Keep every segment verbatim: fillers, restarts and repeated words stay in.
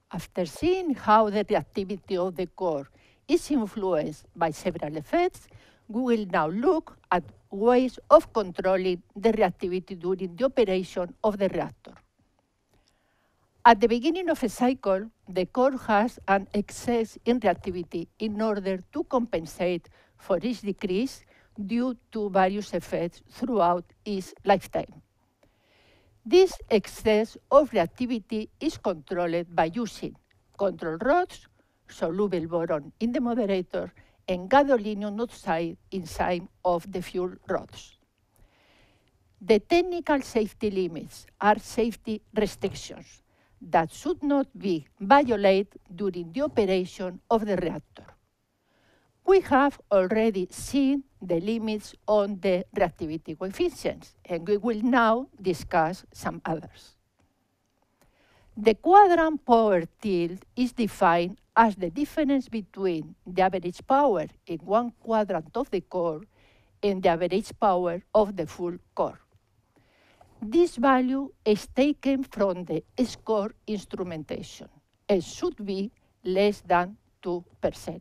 After seeing how the reactivity of the core is influenced by several effects, we will now look at ways of controlling the reactivity during the operation of the reactor. At the beginning of a cycle, the core has an excess in reactivity in order to compensate for its decrease due to various effects throughout its lifetime. This excess of reactivity is controlled by using control rods, soluble boron in the moderator, and gadolinium oxide inside of the fuel rods. The technical safety limits are safety restrictions that should not be violated during the operation of the reactor. We have already seen the limits on the reactivity coefficients, and we will now discuss some others. The quadrant power tilt is defined as the difference between the average power in one quadrant of the core and the average power of the full core. This value is taken from the score instrumentation and should be less than two percent.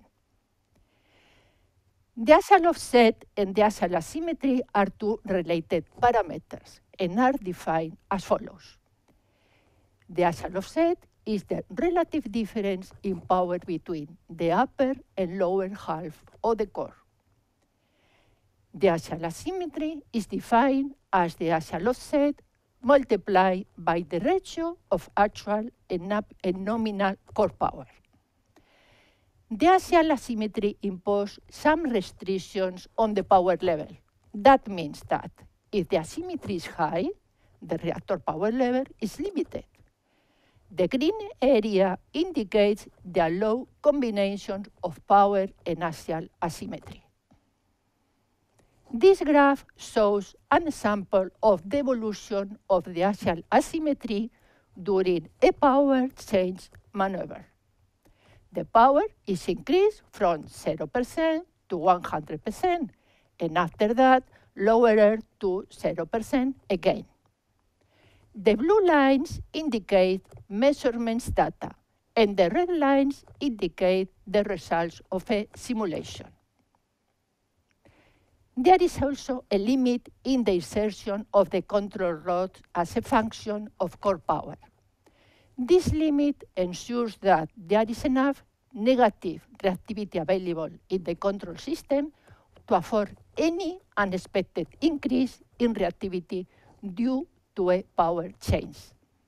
The axial offset and the axial asymmetry are two related parameters and are defined as follows. The axial offset is the relative difference in power between the upper and lower half of the core. The axial asymmetry is defined as the axial offset multiplied by the ratio of actual and, and nominal core power. The axial asymmetry imposes some restrictions on the power level. That means that if the asymmetry is high, the reactor power level is limited. The green area indicates the allowed combination of power and axial asymmetry. This graph shows an example of the evolution of the axial asymmetry during a power change maneuver. The power is increased from zero percent to one hundred percent, and after that, lowered to zero percent again. The blue lines indicate measurements data, and the red lines indicate the results of a simulation. There is also a limit in the insertion of the control rod as a function of core power. This limit ensures that there is enough negative reactivity available in the control system to afford any unexpected increase in reactivity due to a power change.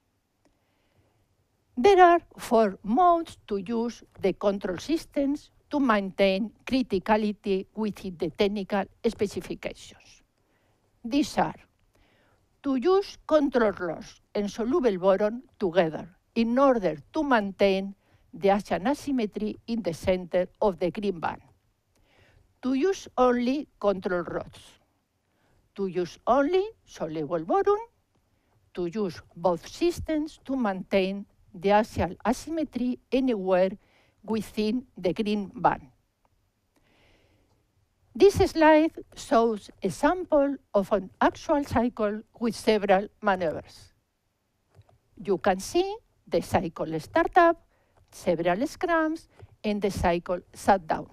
There are four modes to use the control systems to maintain criticality within the technical specifications. These are to use control rods and soluble boron together in order to maintain the axial asymmetry in the center of the green band, to use only control rods, to use only soluble boron, to use both systems to maintain the axial asymmetry anywhere within the green band. This slide shows a sample of an actual cycle with several maneuvers. You can see the cycle startup, several scrums, and the cycle shutdown.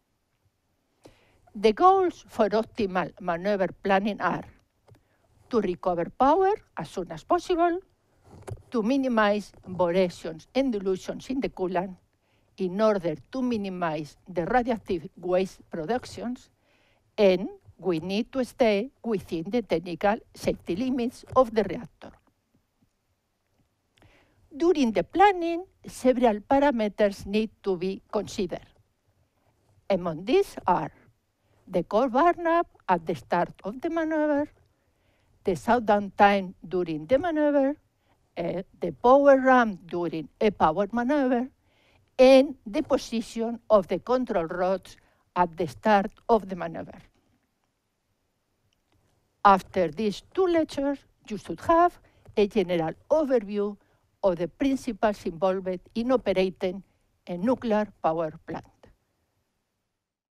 The goals for optimal maneuver planning are to recover power as soon as possible, to minimize borations and dilutions in the coolant in order to minimize the radioactive waste productions, and we need to stay within the technical safety limits of the reactor. During the planning, several parameters need to be considered. Among these are the core burn-up at the start of the maneuver, the shutdown time during the maneuver, uh, the power ramp during a power maneuver, and the position of the control rods at the start of the maneuver. After these two lectures, you should have a general overview of the principles involved in operating a nuclear power plant.